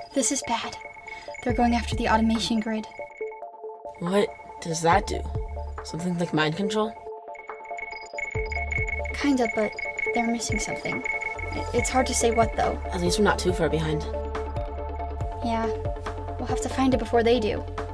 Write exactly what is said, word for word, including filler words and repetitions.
This is bad. They're going after the automation grid. What does that do? Something like mind control? Kinda, but they're missing something. It's hard to say what, though. At least we're not too far behind. Yeah, we'll have to find it before they do.